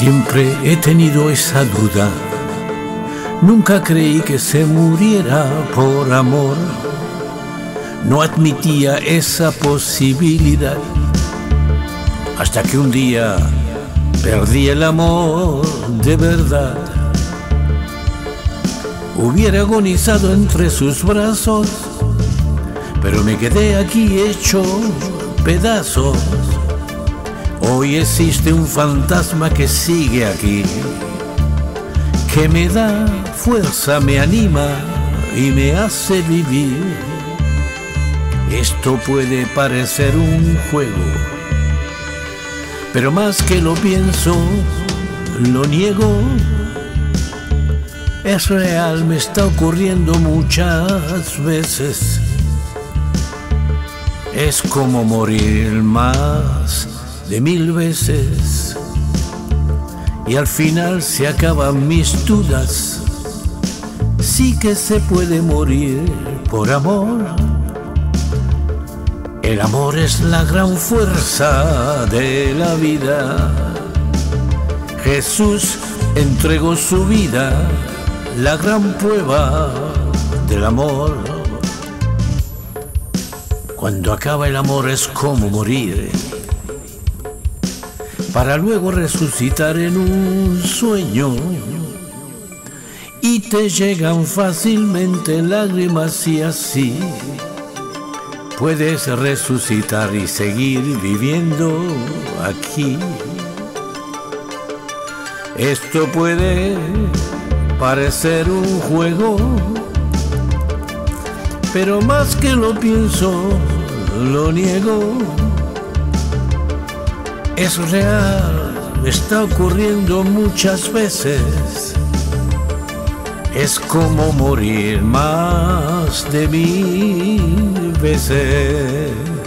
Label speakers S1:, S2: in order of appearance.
S1: Siempre he tenido esa duda. Nunca creí que se muriera por amor. No admitía esa posibilidad. Hasta que un día perdí el amor de verdad. Hubiera agonizado entre sus brazos, pero me quedé aquí hecho pedazos. Hoy existe un fantasma que sigue aquí, que me da fuerza, me anima y me hace vivir. Esto puede parecer un juego, pero más que lo pienso, lo niego. Es real, me está ocurriendo muchas veces. Es como morir más de 1000 veces. Y al final se acaban mis dudas. Sí que se puede morir por amor. El amor es la gran fuerza de la vida. Jesús entregó su vida, la gran prueba del amor. Cuando acaba el amor es como morir, para luego resucitar en un sueño. Y te llegan fácilmente lágrimas y así puedes resucitar y seguir viviendo aquí. Esto puede parecer un juego, pero más que lo pienso, lo niego. Es real, me está ocurriendo muchas veces. Es como morir más de 1000 veces.